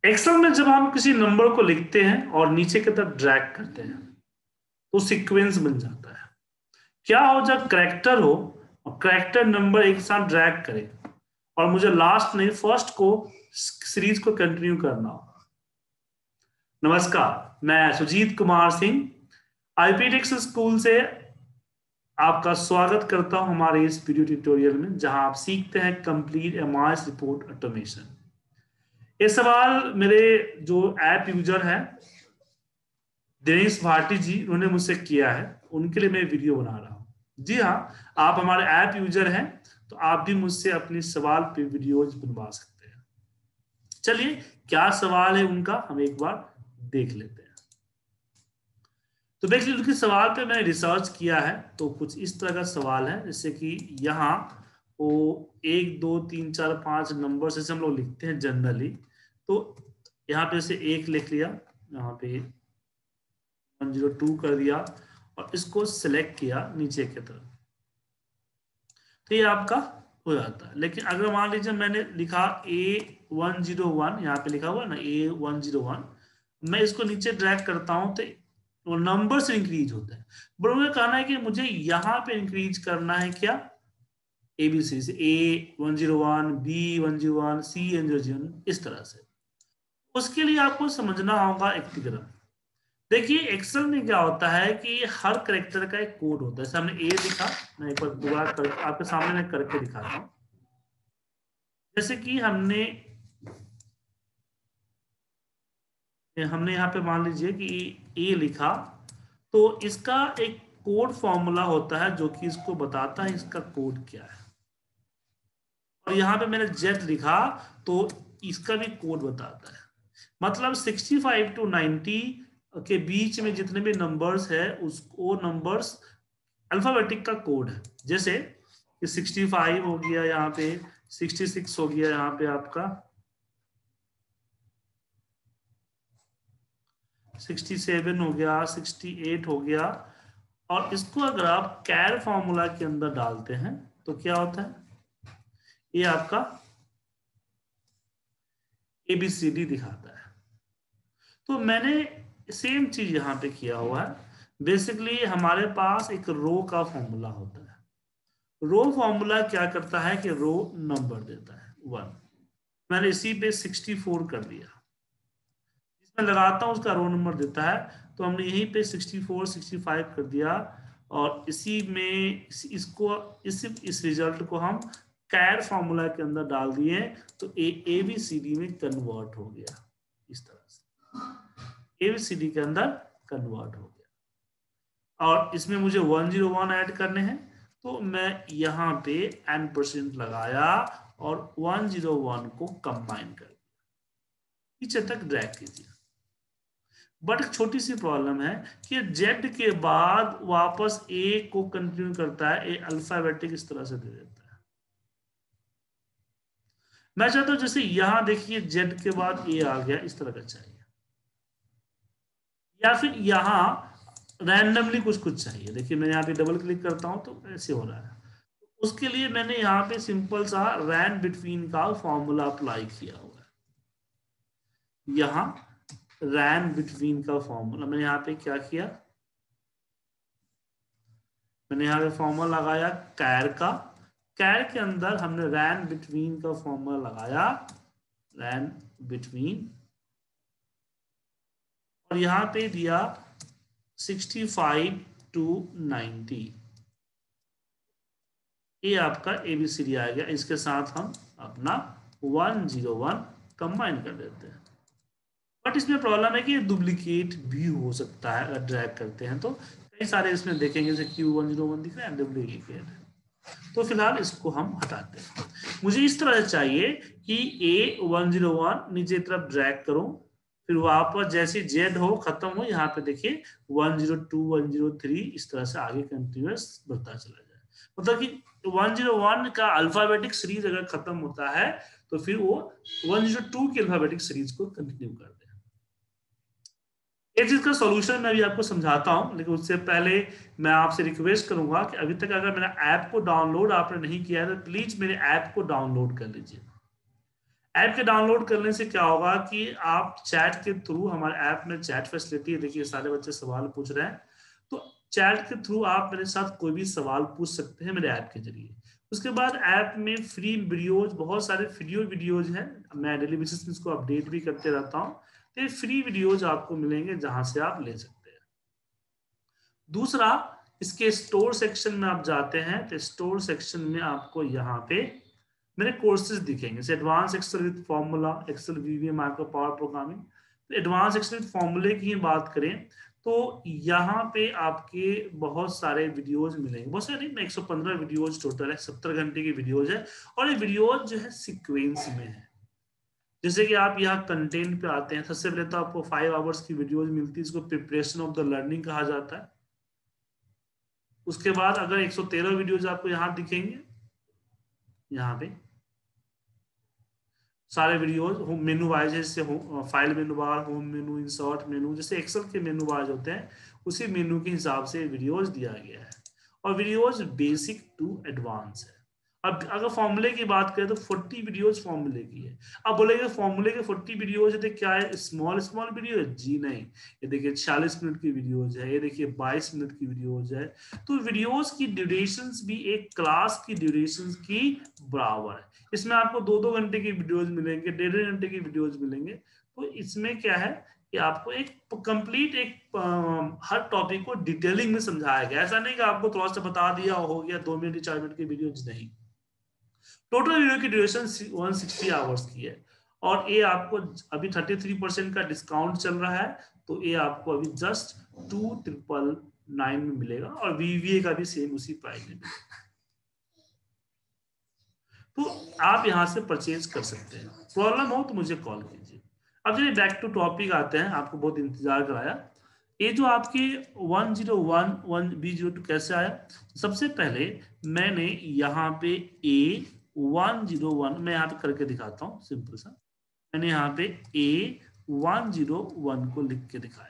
Excel में जब हम किसी नंबर को लिखते हैं और नीचे की तरफ ड्रैग करते हैं तो सीक्वेंस बन जाता है। क्या हो जब करेक्टर हो और करेक्टर नंबर एक साथ ड्रैग करे और मुझे लास्ट नहीं फर्स्ट को सीरीज को कंटिन्यू करना हो। नमस्कार, मैं सुजीत कुमार सिंह आईपीटेक्स स्कूल से आपका स्वागत करता हूं हमारे इस वीडियो ट्यूटोरियल में, जहां आप सीखते हैं कंप्लीट एमआईएस रिपोर्ट ऑटोमेशन। ये सवाल मेरे जो ऐप यूजर है दिनेश भाटी जी, उन्होंने मुझसे किया है, उनके लिए मैं वीडियो बना रहा हूँ। जी हाँ, आप हमारे ऐप यूजर हैं तो आप भी मुझसे अपने सवाल पे वीडियोज बनवा सकते हैं। चलिए, क्या सवाल है उनका हम एक बार देख लेते हैं। तो बेसिकली उनके सवाल पे मैंने रिसर्च किया है, तो कुछ इस तरह का सवाल है, जैसे कि यहाँ वो 1 2 3 4 5 नंबर से हम लोग लिखते हैं जनरली। तो यहाँ पे से एक लिख लिया, यहाँ पे 102 कर दिया और इसको सिलेक्ट किया नीचे की तरफ, तो ये आपका हो जाता है। लेकिन अगर मान लीजिए मैंने लिखा A101, यहाँ पे लिखा हुआ ना A101, मैं इसको नीचे ड्रैग करता हूं तो वो नंबर से इंक्रीज होता है। बट मुझे कहना है कि मुझे यहाँ पे इंक्रीज करना है क्या, ABC से A101 B101 C101 इस तरह से। उसके लिए आपको समझना होगा एक फिगर। देखिए एक्सेल में क्या होता है कि हर करेक्टर का एक कोड होता है। जैसे हमने ए लिखा, मैं एक बार दोबारा कर आपके सामने मैं करके दिखाता हूँ। जैसे कि हमने यहाँ पे मान लीजिए कि ए लिखा, तो इसका एक कोड फॉर्मूला होता है जो कि इसको बताता है इसका कोड क्या है। और यहाँ पे मैंने जेड लिखा तो इसका भी कोड बताता है। मतलब 65 to 90 के बीच में जितने भी नंबर्स है उसको नंबर्स अल्फाबेटिक का कोड है। जैसे कि 65 हो गया, यहाँ पे 66 हो गया, यहाँ पे आपका 67 हो गया, 68 हो गया। और इसको अगर आप कैर फॉर्मूला के अंदर डालते हैं तो क्या होता है, ये आपका ABCD दिखाता है। तो मैंने सेम चीज यहाँ पे किया हुआ है। बेसिकली हमारे पास एक रो का फॉर्मूला होता है। रो फॉर्मूला क्या करता है कि रो नंबर देता है 1। मैंने इसी पे 64 कर दिया, इसमें लगाता हूँ उसका रो नंबर देता है, तो हमने यहीं पे 64 65 कर दिया। और इसी में इसको इस रिजल्ट को हम कैर फॉर्मूला के अंदर डाल दिए, तो ABCD में कन्वर्ट हो गया। इस तरह से ABCD के अंदर कन्वर्ट हो गया। और इसमें मुझे 101 ऐड करने हैं, तो मैं यहाँ पे n% लगाया और 101 को कंबाइन कर पीछे तक ड्रैग कीजिए। बट एक छोटी सी प्रॉब्लम है कि जेड के बाद वापस ए को कंटिन्यू करता है, ए अल्फाबेटिक इस तरह से दे देता है। मैं चाहता हूं जैसे यहां देखिए जेड के बाद ए आ गया, इस तरह का चाहिए, या फिर यहां रैंडमली कुछ कुछ चाहिए। देखिए मैं यहाँ पे डबल क्लिक करता हूं तो ऐसे हो रहा है। उसके लिए मैंने यहाँ पे सिंपल सा रैंड बिटवीन का फॉर्मूला अप्लाई किया हुआ है। यहाँ रैंड बिटवीन का फॉर्मूला मैंने यहाँ पे क्या किया, मैंने यहाँ पे फॉर्मूला लगाया कैर का। कैर के अंदर हमने रैन बिटवीन का फॉर्मूला लगाया, रैन बिटवीन, और यहाँ पे दिया 65 to 90। ये आपका ABCD आ गया। इसके साथ हम अपना 101 कंबाइन कर देते हैं। बट इसमें प्रॉब्लम है कि डुप्लीकेट भी हो सकता है, अगर ड्रैग करते हैं तो कई सारे इसमें देखेंगे जैसे Q101 दिख रहा है, डुप्लीकेट है। तो फिलहाल इसको हम हटाते हैं। मुझे इस तरह से चाहिए कि A101 नीचे तरफ ड्रैग करो, फिर वापस जैसे जेड हो खत्म हो, यहाँ पे देखिए 102 103 इस तरह से आगे कंटिन्यूस बढ़ता चला जाए। मतलब कि 101 का अल्फाबेटिक सीरीज अगर खत्म होता है तो फिर वो 102 की अल्फाबेटिक सीरीज को कंटिन्यू कर दे। एक चीज का सॉल्यूशन मैं भी आपको समझाता हूं, लेकिन उससे पहले मैं आपसे रिक्वेस्ट करूंगा कि अभी तक अगर मेरा ऐप को डाउनलोड आपने नहीं किया है तो प्लीज मेरे ऐप को डाउनलोड कर लीजिए। ऐप के डाउनलोड करने से क्या होगा कि आप चैट के थ्रू, हमारे ऐप में चैट फैसिलिटी है, देखिए सारे बच्चे सवाल पूछ रहे हैं, तो चैट के थ्रू आप मेरे साथ कोई भी सवाल पूछ सकते हैं मेरे ऐप के जरिए। उसके बाद ऐप में फ्री वीडियोज, बहुत सारे वीडियोज हैं, मैं डेली बेसिस में इसको अपडेट भी करते रहता हूँ, तो ये फ्री वीडियोज आपको मिलेंगे जहां से आप ले सकते हैं। दूसरा, इसके स्टोर सेक्शन में आप जाते हैं तो स्टोर सेक्शन में आपको यहाँ पे मेरे कोर्सेज दिखेंगे, advance excel with formula, excel VBA, micro power programming. तो एडवांस एक्सेल विद फॉर्मूले की बात करें तो यहाँ पे आपके बहुत सारे वीडियोज मिलेंगे, बहुत सारे नहीं, 115 वीडियोज टोटल है, 70 घंटे की वीडियोज है, और ये वीडियोज जो है सीक्वेंस में है। जैसे कि आप यहाँ कंटेंट पे आते हैं, सबसे पहले तो आपको 5 आवर्स की वीडियोज मिलती है, इसको प्रिपरेशन ऑफ द लर्निंग कहा जाता है। उसके बाद अगर 113 वीडियोज आपको यहाँ दिखेंगे, यहाँ पे सारे वीडियोज मेनू वाइज, जैसे file menu bar, home menu, insert menu, जैसे एक्सेल के मेनू वाइज होते हैं, उसी मेनू के हिसाब से वीडियोज दिया गया है। और वीडियोज बेसिक टू एडवांस है। अब अगर फॉर्मूले की बात करें तो 40 वीडियोज फॉर्मूले की है। अब बोलेंगे फॉर्मूले के 40 वीडियोज है तो क्या है, स्मॉल स्मॉल वीडियो है? जी नहीं, ये देखिए 40 मिनट की वीडियोज है, ये देखिए 22 मिनट की वीडियोज है। तो वीडियोज की ड्यूरेशन भी एक क्लास की ड्यूरेशन की बराबर है। इसमें आपको 2-2 घंटे की वीडियोज मिलेंगे, 1.5 घंटे की वीडियोज मिलेंगे। तो इसमें क्या है कि आपको एक कंप्लीट हर टॉपिक को डिटेलिंग में समझाया गया। ऐसा नहीं कि आपको थोड़ा सा बता दिया हो गया, 2 मिनट 4 मिनट की वीडियोज नहीं। टोटल वीडियो की ड्यूरेशन 160 आवर्स की है, और ये आपको अभी 33% का डिस्काउंट चल रहा है, तो ये आपको अभी जस्ट 2999 में मिलेगा, और वीवीए का भी सेम उसी प्राइस में मिलेगा। तो आप यहां से परचेज कर सकते हैं। प्रॉब्लम हो तो मुझे कॉल कीजिए। अब चलिए बैक टू टॉपिक आते हैं, आपको बहुत इंतजार कराया। ये जो आपके 101 B02 कैसे आया? सबसे पहले मैंने यहाँ पे A101 मैं यहाँ पे करके दिखाता हूँ सिंपल सा। मैंने यहाँ पे A101 को लिख के दिखाया।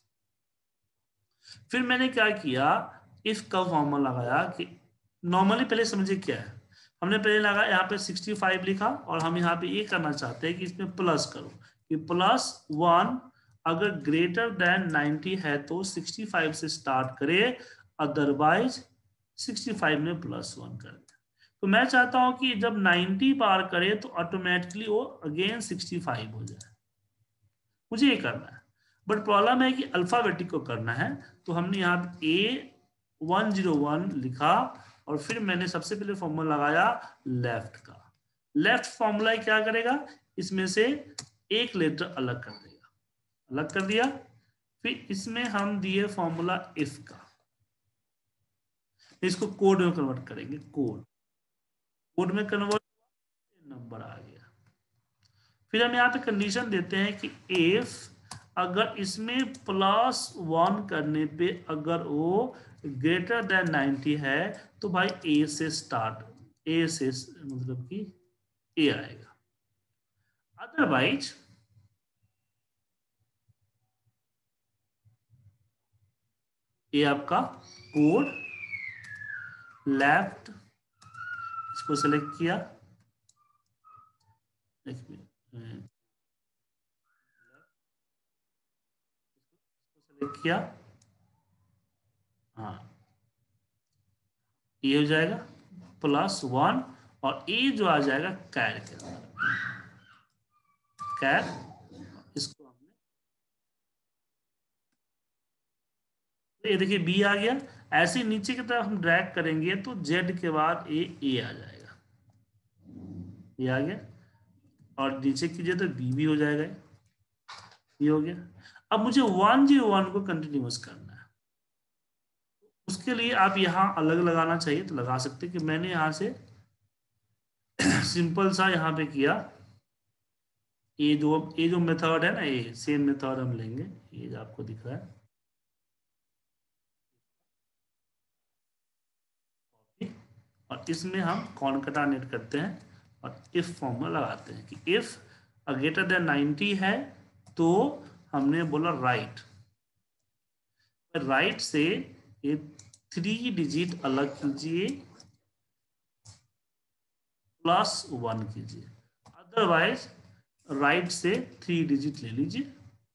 फिर मैंने क्या किया, इफ का फॉर्मूला लगाया कि नॉर्मली पहले समझिए क्या है। हमने पहले लगा यहाँ पे 65 लिखा, और हम यहाँ पे ये करना चाहते हैं कि इसमें प्लस करो कि +1 अगर ग्रेटर देन 90 है तो 65 से स्टार्ट करे, अदरवाइज 65 में +1 कर दे। तो मैं चाहता हूं कि जब 90 पार करे तो ऑटोमेटिकली वो अगेन 65 हो जाए, मुझे ये करना है। बट प्रॉब्लम है कि अल्फाबेटिक को करना है, तो हमने यहाँ A101 लिखा, और फिर मैंने सबसे पहले फॉर्मूला लगाया लेफ्ट का। लेफ्ट फॉर्मूला क्या करेगा, इसमें से एक लेटर अलग कर देगा, अलग कर दिया। फिर इसमें हम दिए फॉर्मूला इफ का, इसको कोड में कन्वर्ट करेंगे, कोड में कन्वर्ट, नंबर आ गया। फिर हम यहाँ पे कंडीशन देते हैं कि इफ अगर इसमें +1 करने पे अगर वो ग्रेटर देन 90 है तो भाई ए से स्टार्ट, ए से मतलब कि ए आएगा, अदरवाइज ये आपका कोड लेफ्ट, इसको सेलेक्ट किया, सेलेक्ट किया, हाँ ये हो जाएगा +1, और ए जो आ जाएगा कैर के अंदर, कैर, इसको हमने, ये देखिए बी आ गया। ऐसे नीचे की तरफ हम ड्रैग करेंगे तो जेड के बाद ए आ जाएगा, ये आ गया, और नीचे कीजिए तो बी भी हो जाएगा, ये हो गया। अब मुझे 101 को कंटिन्यूस करना है, उसके लिए आप यहाँ अलग लगाना चाहिए तो लगा सकते कि मैंने यहाँ से सिंपल सा यहाँ पे किया। ये जो मेथड है ना, ये सेम मेथड हम लेंगे, ये जो आपको दिख रहा है, और इसमें हम कॉनकैटिनेट करते हैं और इफ फॉर्मूला लगाते हैं कि इफ ग्रेटर देन 90 है तो हमने बोला राइट, राइट से ये 3 डिजिट अलग कीजिए, +1 कीजिए, अदरवाइज राइट से 3 डिजिट ले लीजिए।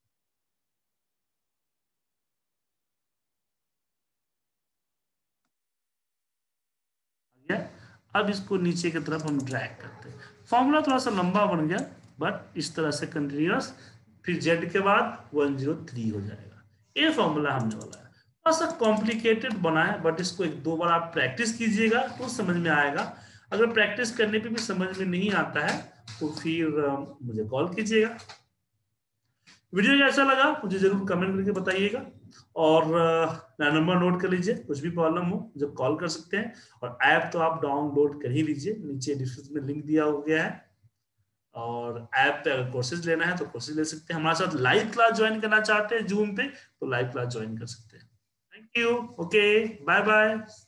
अब इसको नीचे की तरफ हम ड्रैग करते हैं। फॉर्मूला थोड़ा सा लंबा बन गया, बट इस तरह से कंटिन्यूअस, फिर जेड के बाद 103 हो जाएगा। ये फॉर्मूला हमने वाला है। थोड़ा सा कॉम्प्लिकेटेड बना है, बट इसको 1-2 बार आप प्रैक्टिस कीजिएगा तो समझ में आएगा। अगर प्रैक्टिस करने पे भी समझ में नहीं आता है तो फिर मुझे कॉल कीजिएगा। वीडियो कैसा लगा मुझे जरूर कमेंट करके बताइएगा। और नंबर नोट कर लीजिए, कुछ भी प्रॉब्लम हो मुझे कॉल कर सकते हैं। और ऐप तो आप डाउनलोड कर ही लीजिए, नीचे डिस्क्रिप्शन में लिंक दिया हो गया है। और ऐप पे अगर कोर्सेज लेना है तो कोर्सेज ले सकते हैं। हमारे साथ लाइव क्लास ज्वाइन करना चाहते हैं जूम पे तो लाइव क्लास ज्वाइन कर सकते हैं। Thank you. Okay, bye bye.